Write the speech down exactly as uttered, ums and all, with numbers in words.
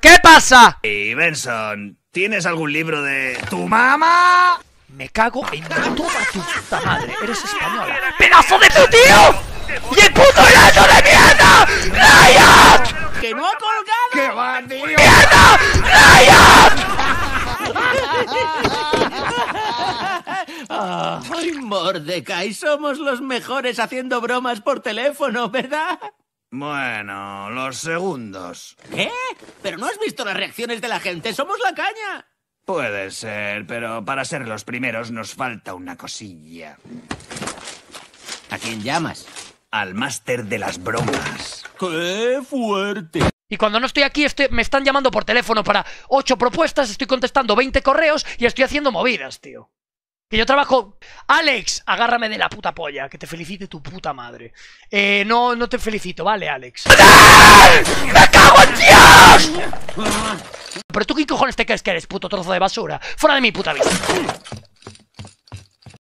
¿Qué pasa? Y Benson, ¿tienes algún libro de tu mamá? Me cago en toda tu puta madre. Eres española. ¡Pedazo de tu tío! ¡Y el puto helado de mierda! ¡Riot! ¡Que no ha colgado! ¡Qué va, tío! ¡Mierda! ¡Riot! Ay, Mordecai, somos los mejores haciendo bromas por teléfono, ¿verdad? Bueno, los segundos. ¿Qué? ¿Pero no has visto las reacciones de la gente? ¡Somos la caña! Puede ser, pero para ser los primeros nos falta una cosilla. ¿A quién llamas? Al máster de las bromas. ¡Qué fuerte! Y cuando no estoy aquí, estoy, me están llamando por teléfono para ocho propuestas, estoy contestando veinte correos y estoy haciendo movidas, tío. Que yo trabajo... Alex, agárrame de la puta polla, que te felicite tu puta madre. Eh, no, no te felicito, ¿vale, Alex? ¡Me cago en Dios! ¿Pero tú qué cojones te crees que eres, puto trozo de basura? ¡Fuera de mi puta vida!